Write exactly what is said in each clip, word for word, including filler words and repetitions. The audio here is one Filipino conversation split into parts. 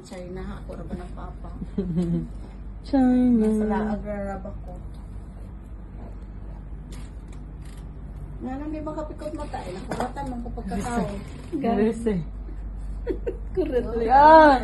China ha. Ako ba ng papa. China. Sala agrarab ako. Nga lang may makapikot mata eh. Nakuratan mong ko pagkatao. Garis eh. Correct. Yan!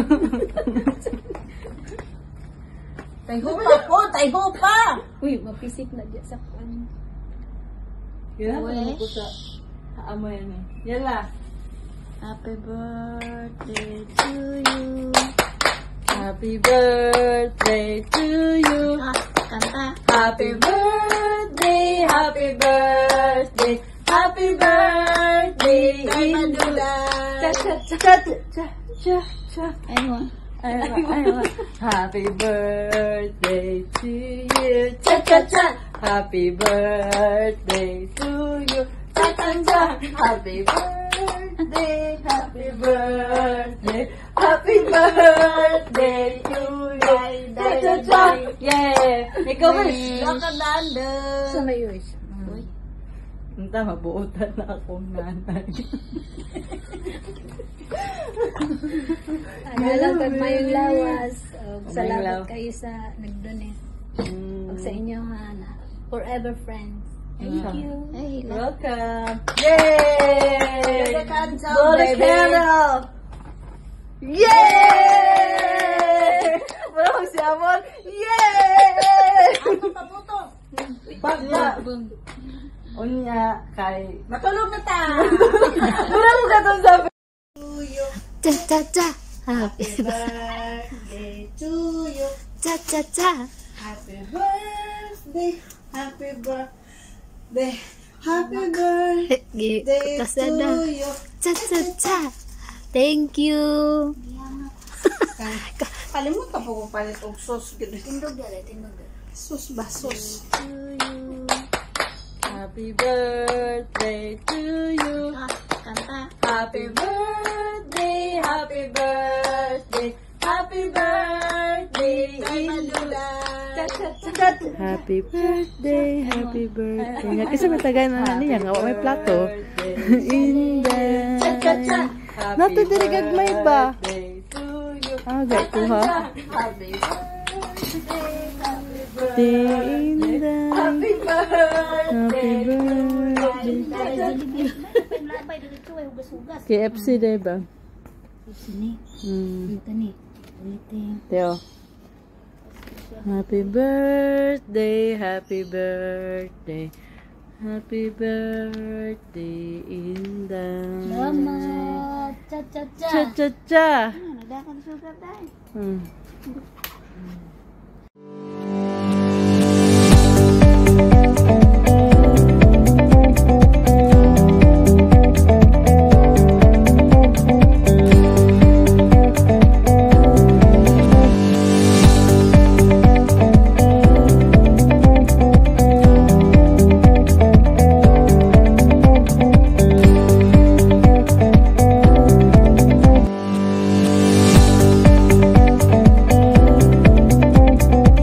Taygo pa po! Taygo pa! Uy, mapisik na dyan sa kwan. Yan na ko sa amo yan eh. Yala. Happy birthday to you. Happy birthday to you. Ah, kanta. Happy birthday, happy birthday, happy birthday, Indula. Cha cha cha cha cha cha cha. Ayun. Aywa, aywa. Happy birthday to you. Cha cha cha. Happy birthday to you. Cha cha cha. Happy birthday, happy birthday, happy birthday to you. Cha cha cha. Yeah. Ikaw ba? Lakadanda. Sa may yoy. Uy. Hindi, mabuutan na akong nanay. Ano lang pag mayong lawas. Uh, Mayong salamat law. kayo sa nag-donate. Mm. Pag sa inyo, ha, na forever friends. Thank Mm. you. Ay, Welcome! Yay! Bloody candle, Bloody baby. candle! Yay! Wala ko si Amor. Yay! Ano pa po to? Bagla. Unya kay... Matulog na ta! Wala mo katong sabi. Cha cha cha. Happy Birthday to you. cha cha cha. Happy birthday. Happy birthday. Happy birthday Kasi to na. you. Cha cha cha. Thank you. Kalimutan po kung palit og sauce. Tindog dali, tindog dali. Sauce ba? Sauce. To you. Happy birthday to you. Ah, kanta. Happy birthday, happy birthday, happy birthday, Indula. Happy birthday, happy birthday. Nga kasi matagal na niya nga may plato. Inday. Nato diri gagmay ba? Ah, gato ha. Happy birthday, happy Di birthday, Inday. happy Happy birthday. birthday. K F C day ba? Sini. Hmm. Ito ni. Ulitin. Teo. Happy birthday, happy birthday. Happy birthday, Inday. Salamat. Cha cha cha. Cha cha cha. Ano, nagdakan sugar dahil. Hmm.